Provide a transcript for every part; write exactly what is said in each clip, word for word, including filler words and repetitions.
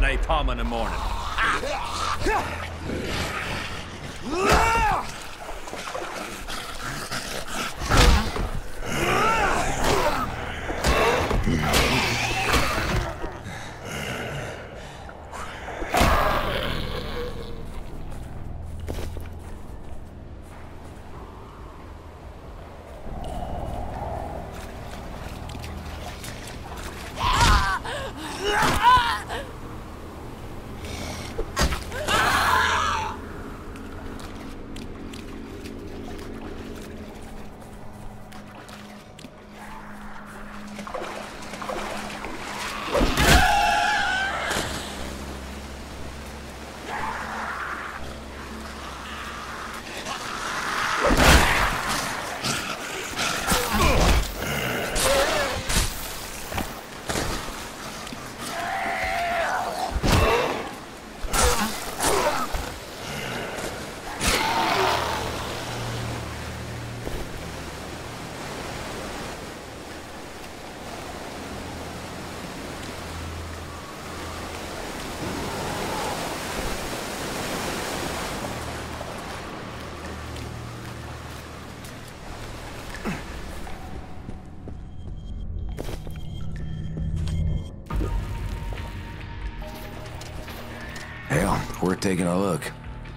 napalm in the morning. Hell, worth taking a look.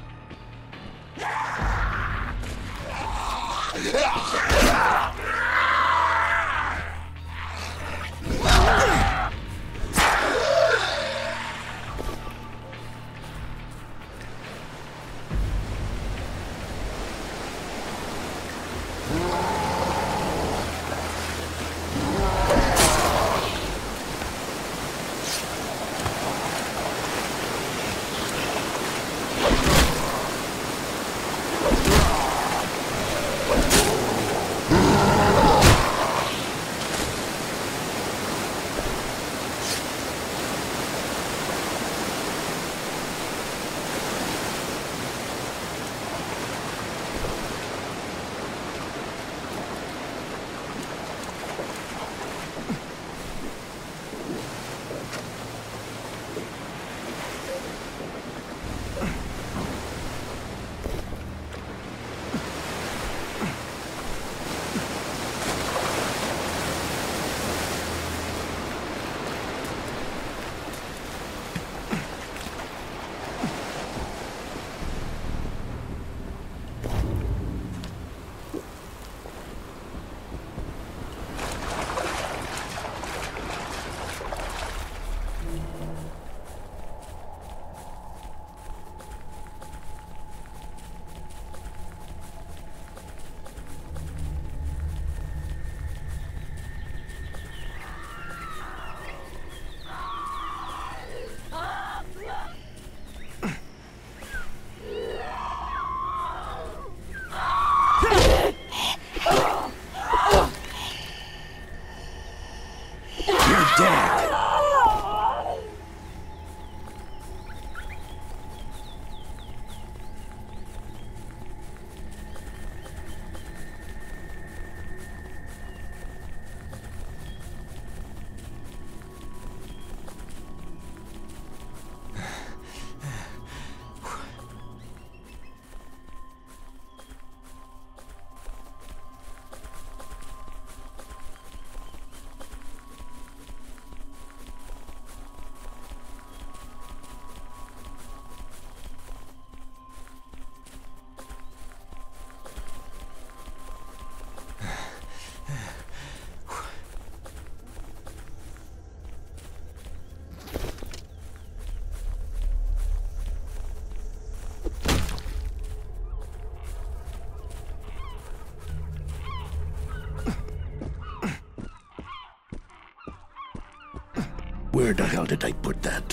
Where the hell did I put that?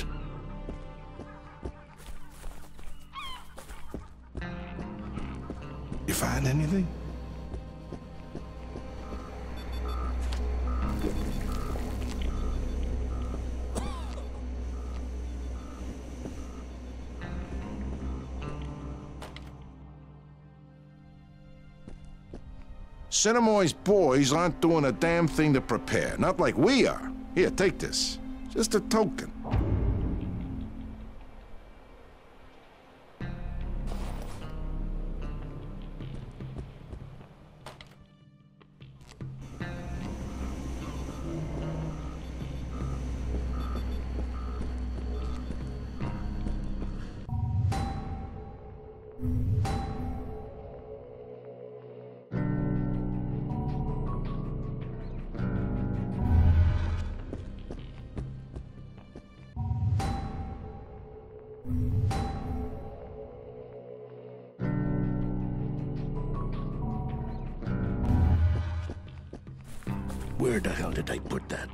You find anything? Sinnemoy's boys aren't doing a damn thing to prepare. Not like we are. Here, take this. Just a token. Where the hell did I put that?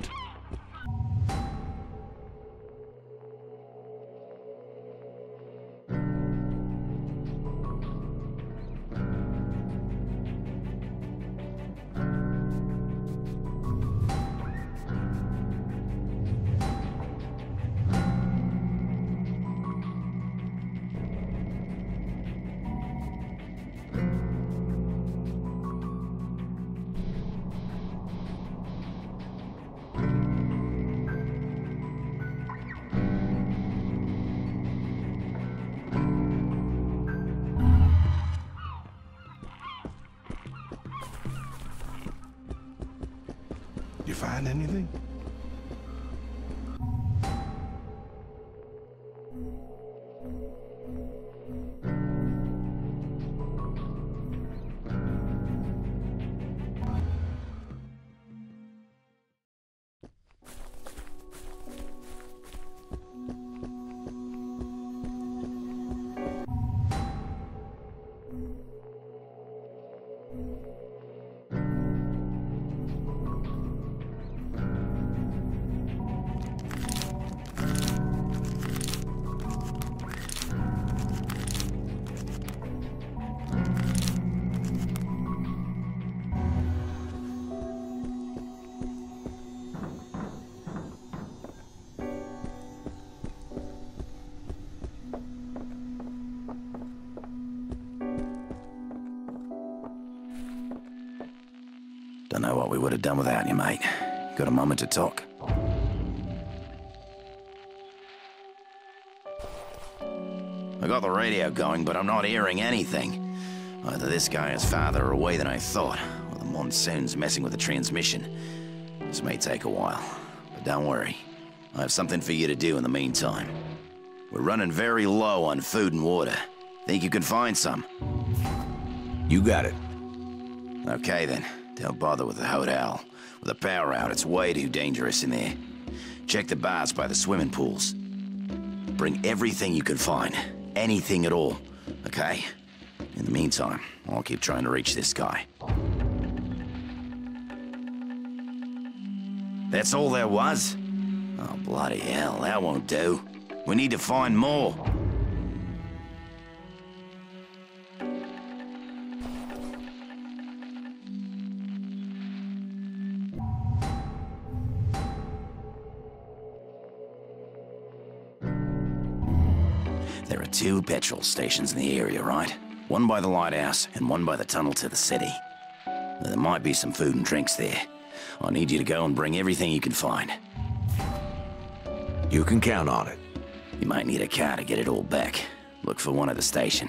You find anything? Don't know what we would have done without you, mate. Got a moment to talk? I got the radio going, but I'm not hearing anything. Either this guy is farther away than I thought, or the monsoon's messing with the transmission. This may take a while, but don't worry. I have something for you to do in the meantime. We're running very low on food and water. Think you can find some? You got it. Okay then. Don't bother with the hotel. With the power out, it's way too dangerous in there. Check the bars by the swimming pools. Bring everything you can find. Anything at all. Okay? In the meantime, I'll keep trying to reach this guy. That's all there was? Oh, bloody hell, that won't do. We need to find more. There are two petrol stations in the area, right? One by the lighthouse and one by the tunnel to the city. There might be some food and drinks there. I need you to go and bring everything you can find. You can count on it. You might need a car to get it all back. Look for one at the station.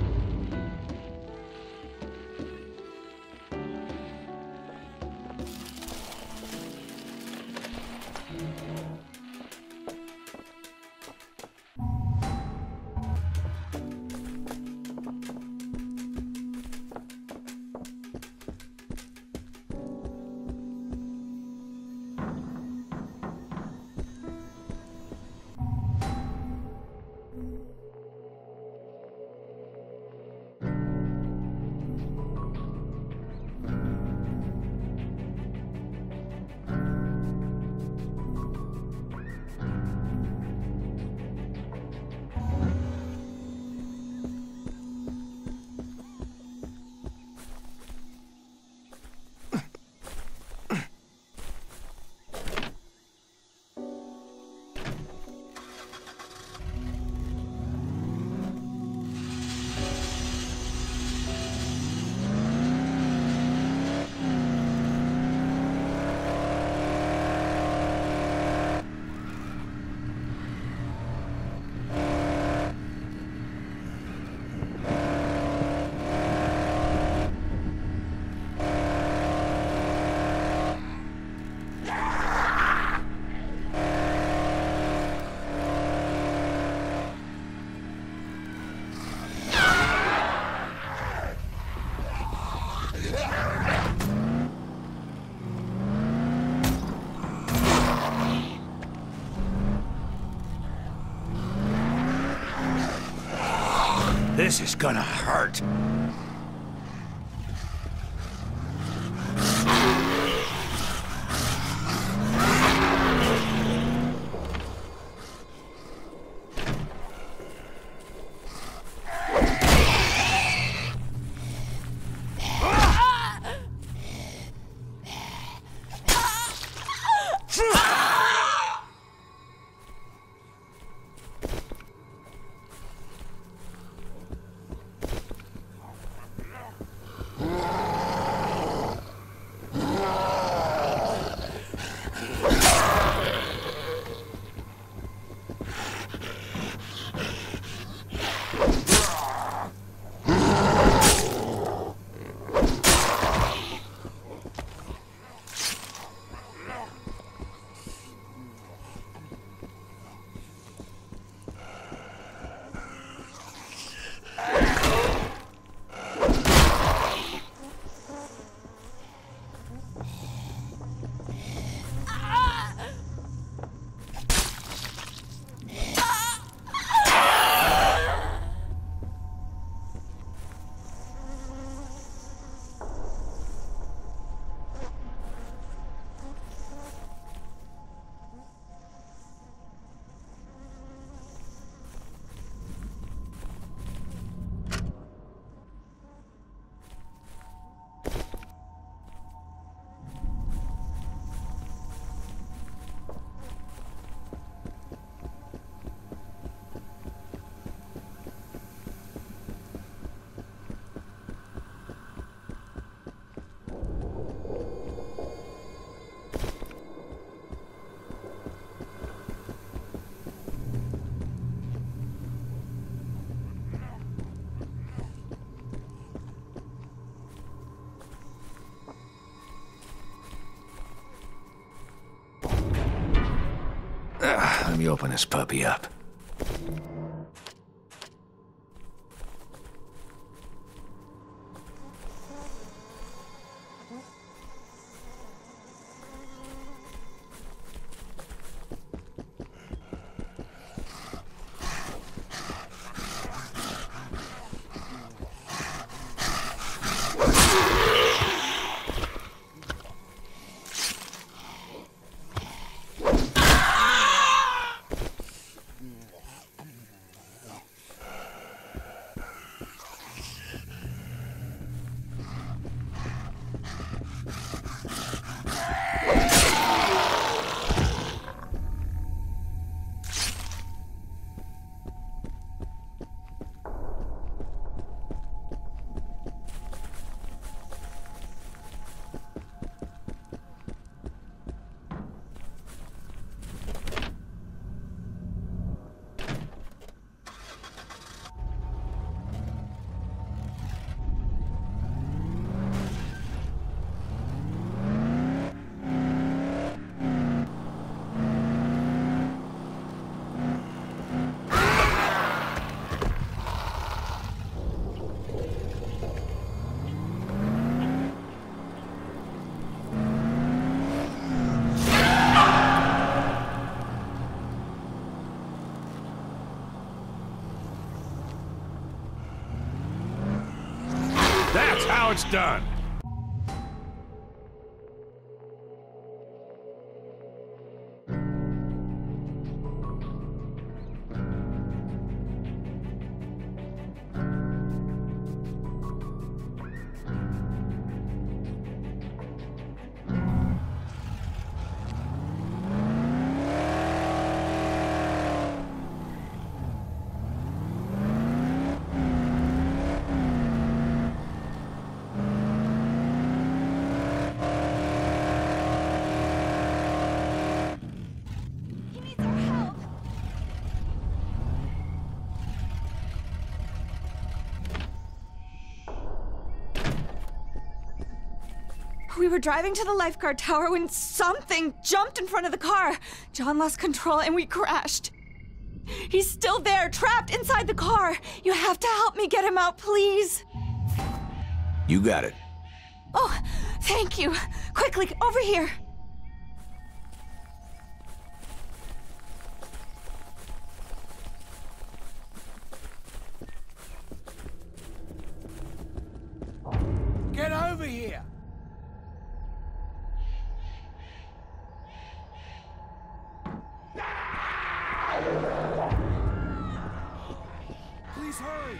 This is gonna hurt. open this puppy up. That's how it's done. We were driving to the lifeguard tower when something jumped in front of the car. John lost control and we crashed. He's still there, trapped inside the car. You have to help me get him out, please. You got it. Oh, thank you. Quickly, over here. Get over here! Please hurry!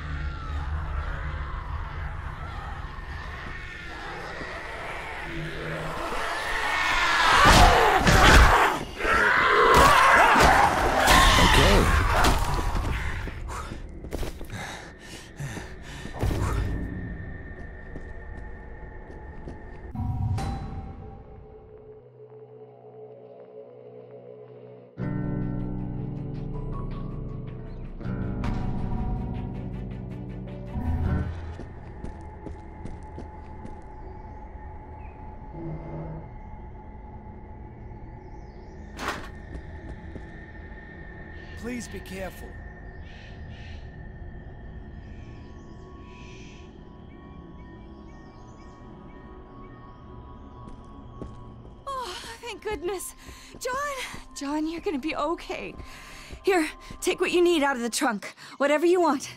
Please be careful. Oh, thank goodness. John, John, you're gonna be okay. Here, take what you need out of the trunk. Whatever you want.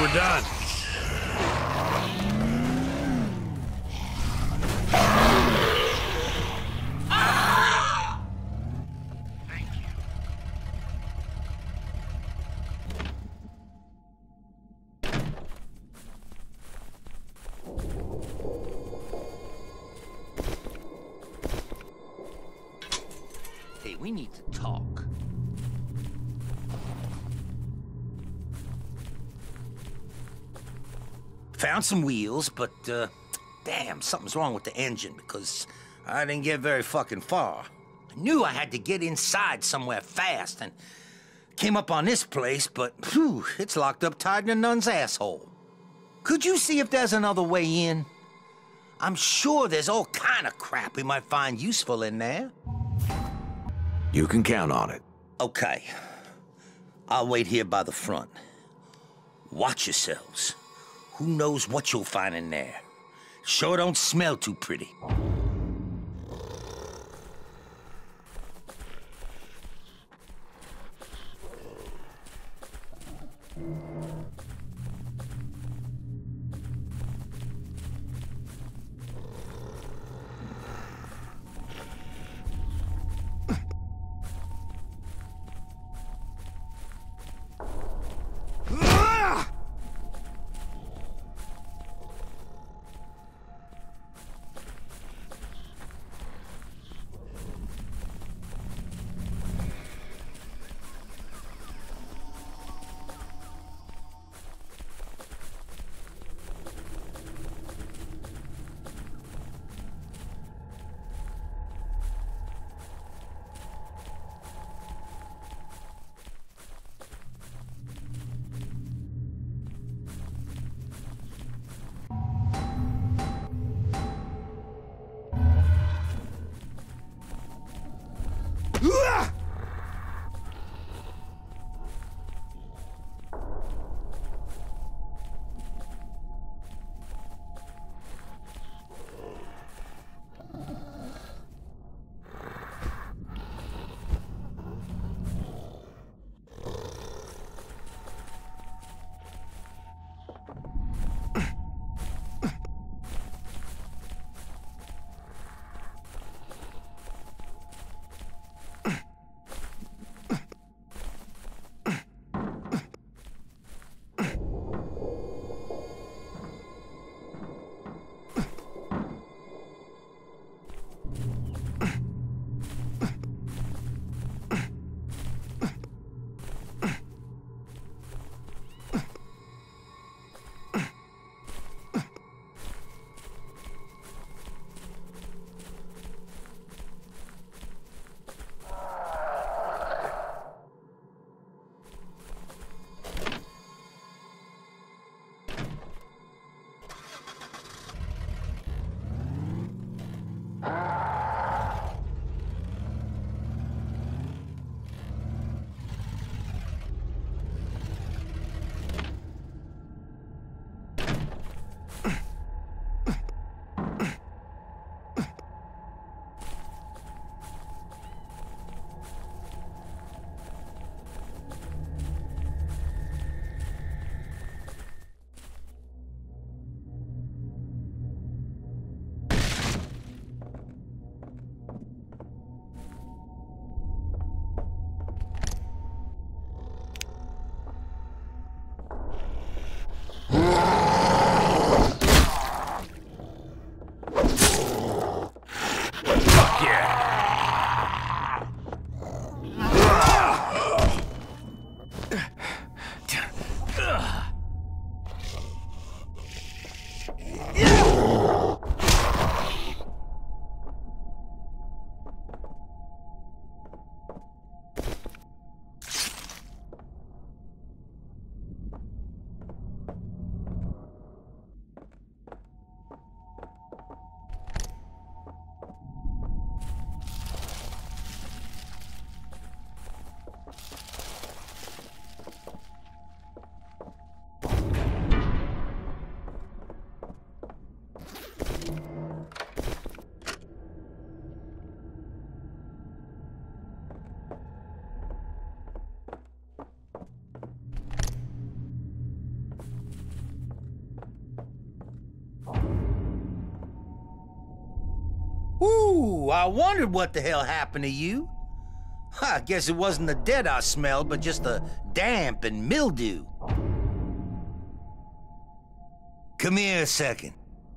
We're done. Hey, we need to talk. Found some wheels, but, uh, damn, something's wrong with the engine because I didn't get very fucking far. I knew I had to get inside somewhere fast and came up on this place, but, whew, it's locked up tight in a nun's asshole. Could you see if there's another way in? I'm sure there's all kind of crap we might find useful in there. You can count on it. Okay. I'll wait here by the front. Watch yourselves. Who knows what you'll find in there? Sure don't smell too pretty. Ooh, I wondered what the hell happened to you. I guess it wasn't the dead I smelled, but just the damp and mildew. Come here a second.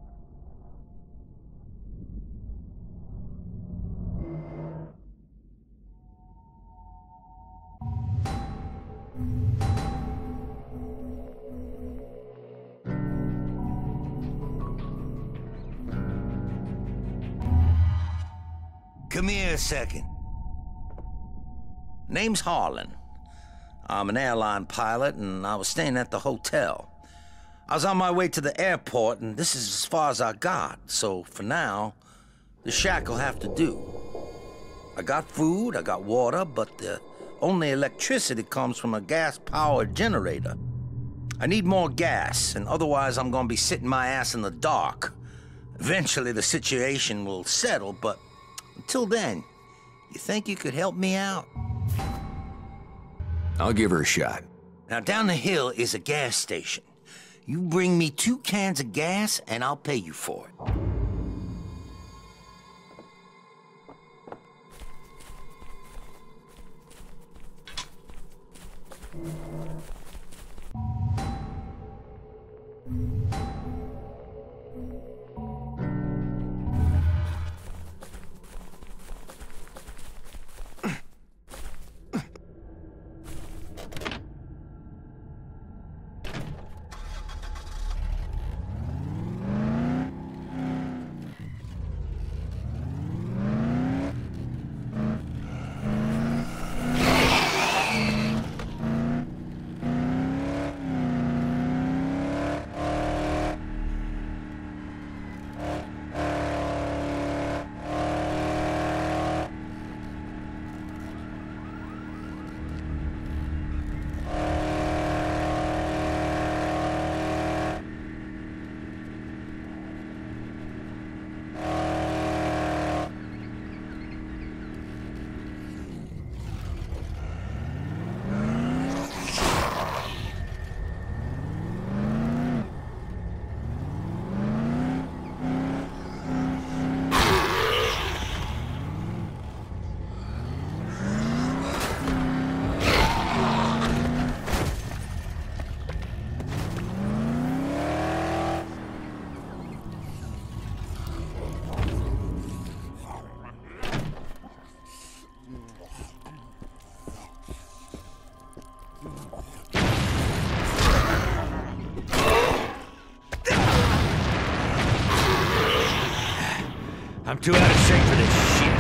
Come here a second. Name's Harlan. I'm an airline pilot, and I was staying at the hotel. I was on my way to the airport, and this is as far as I got. So for now, the shack will have to do. I got food, I got water, but the only electricity comes from a gas-powered generator. I need more gas, and otherwise I'm gonna be sitting my ass in the dark. Eventually the situation will settle, but until then, you think you could help me out? I'll give her a shot. Now, down the hill is a gas station. You bring me two cans of gas, and I'll pay you for it. I'm too out of shape for this shit.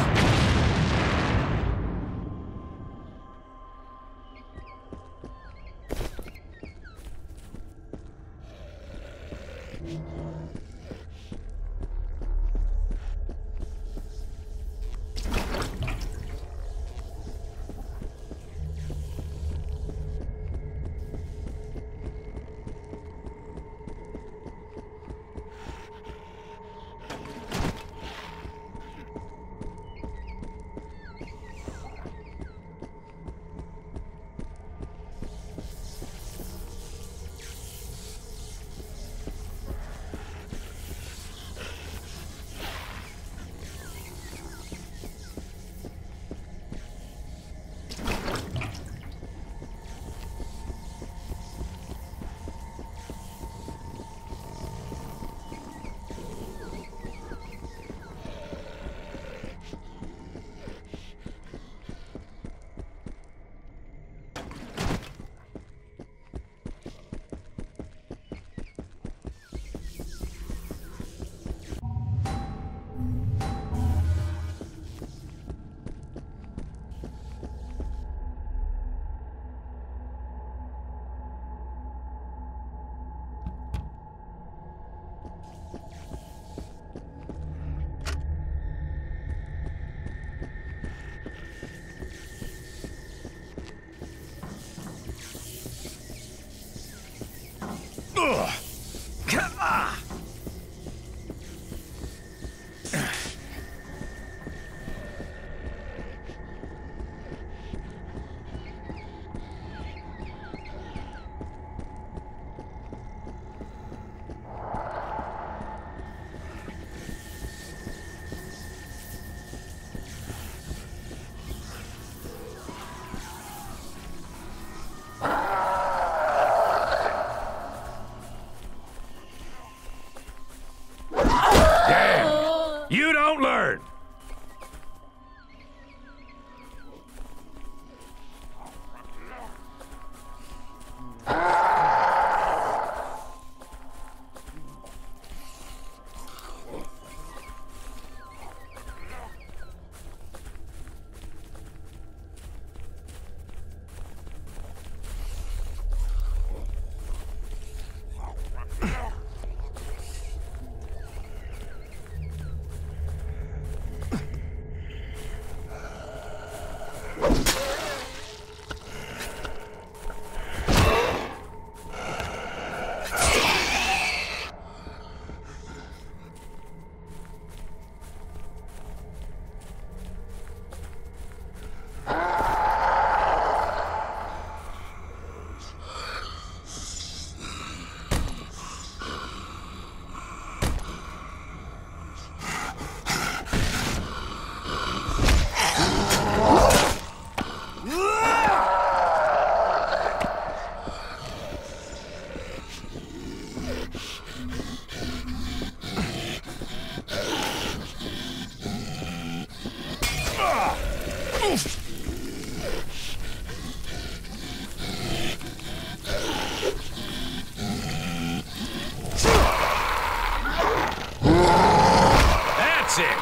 That's it!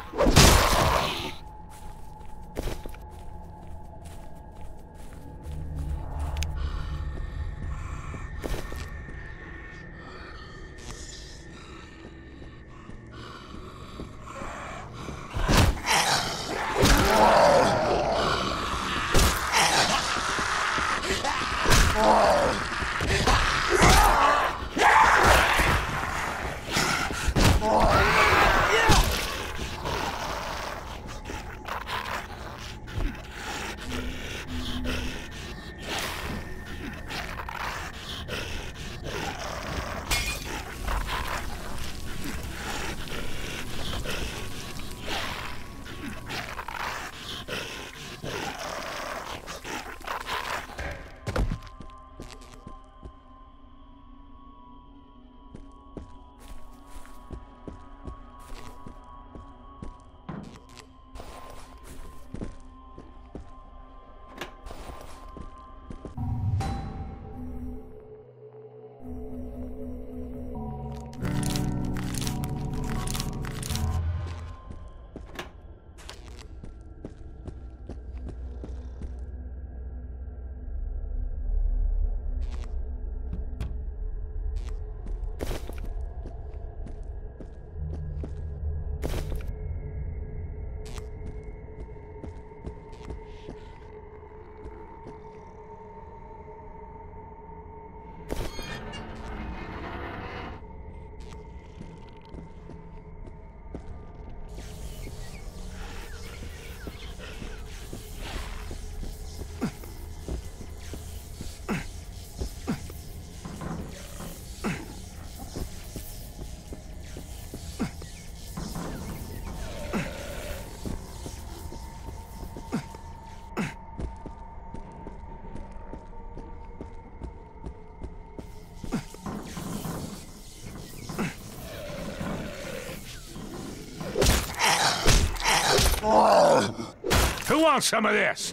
Who wants some of this?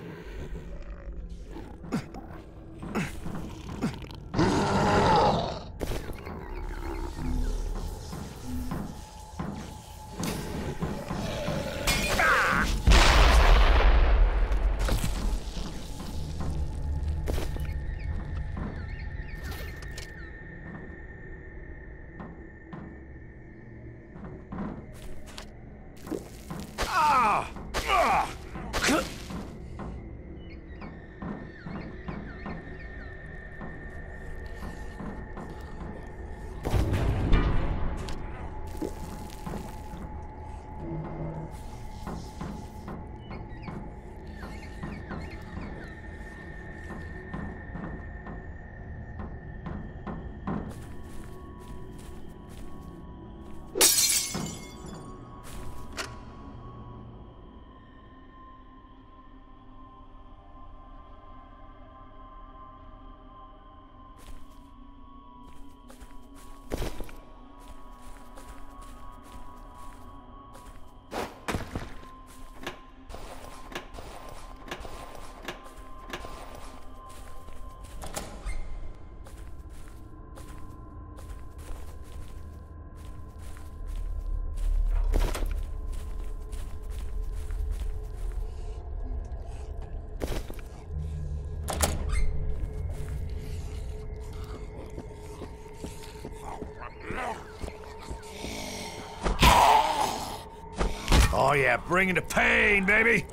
Oh yeah, bringing the pain, baby!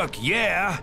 Fuck yeah!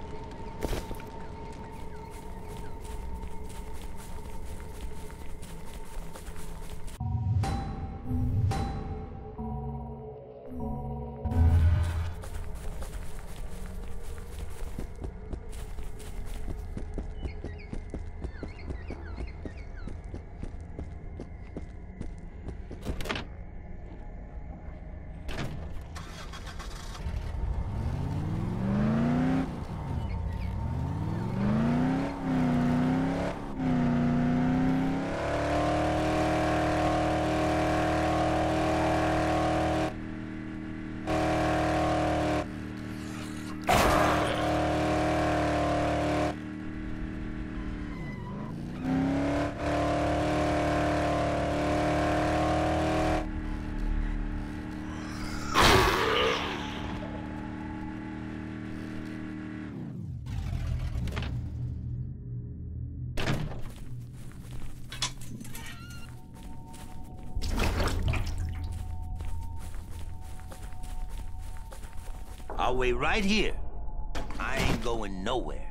I'll wait right here. I ain't going nowhere.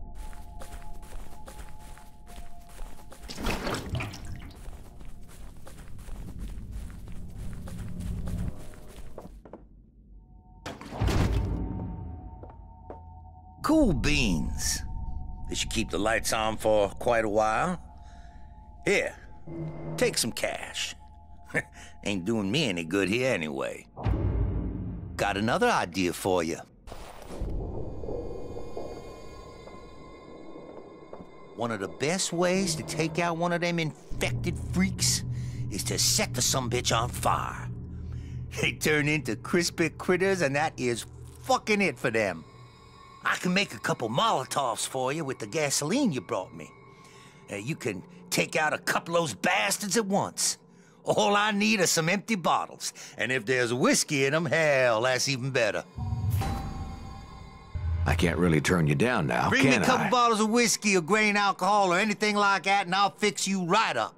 Cool beans. They should keep the lights on for quite a while. Here, take some cash. Ain't doing me any good here anyway. Got another idea for you. One of the best ways to take out one of them infected freaks is to set the sumbitch on fire. They turn into crispy critters, and that is fucking it for them. I can make a couple Molotovs for you with the gasoline you brought me. Uh, you can take out a couple of those bastards at once. All I need are some empty bottles, and if there's whiskey in them, hell, that's even better. I can't really turn you down now, Bring can me a couple I? bottles of whiskey or grain alcohol or anything like that, and I'll fix you right up.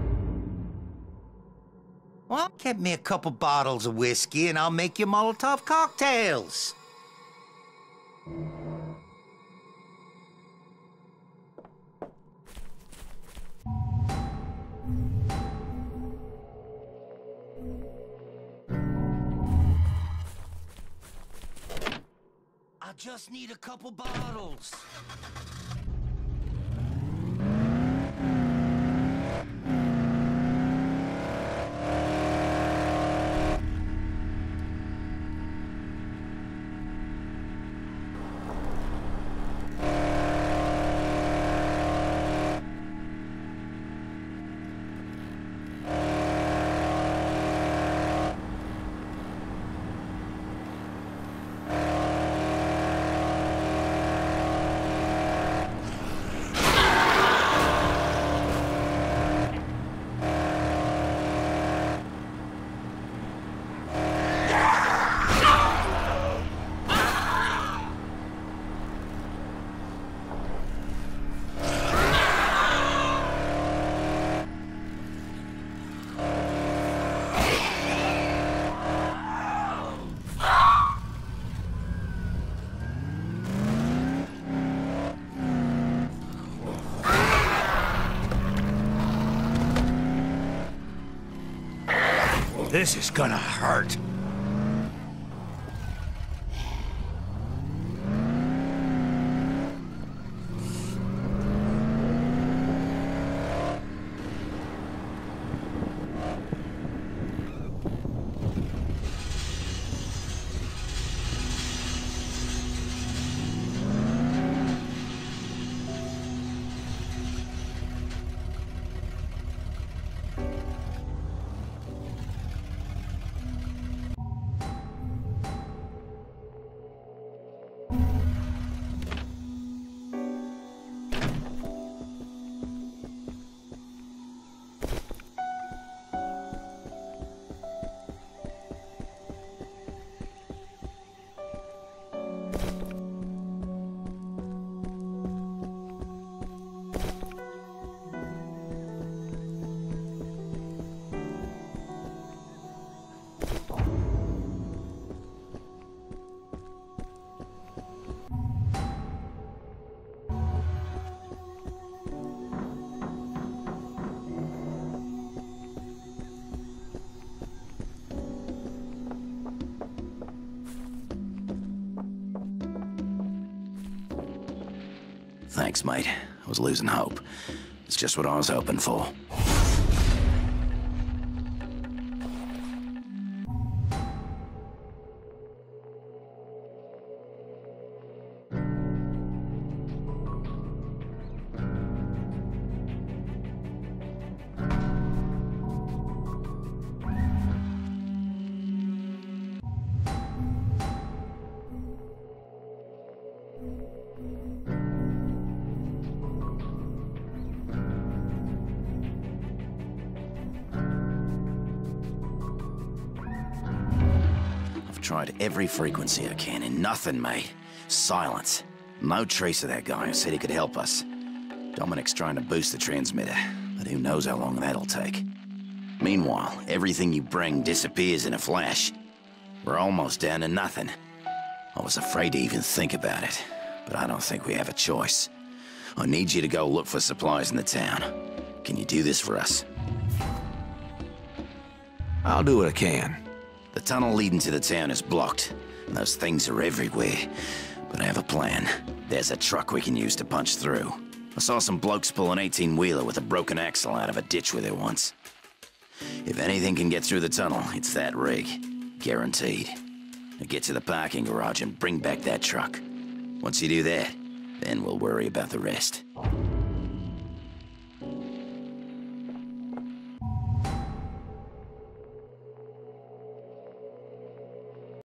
Well, get me a couple bottles of whiskey, and I'll make you Molotov cocktails. I just need a couple bottles. This is gonna hurt. Thanks, mate. I was losing hope. It's just what I was hoping for. Tried every frequency I can, and nothing, mate. Silence. No trace of that guy who said he could help us. Dominic's trying to boost the transmitter, but who knows how long that'll take. Meanwhile, everything you bring disappears in a flash. We're almost down to nothing. I was afraid to even think about it, but I don't think we have a choice. I need you to go look for supplies in the town. Can you do this for us? I'll do what I can. The tunnel leading to the town is blocked, and those things are everywhere. But I have a plan. There's a truck we can use to punch through. I saw some blokes pull an eighteen-wheeler with a broken axle out of a ditch with it once. If anything can get through the tunnel, it's that rig. Guaranteed. Now get to the parking garage and bring back that truck. Once you do that, then we'll worry about the rest.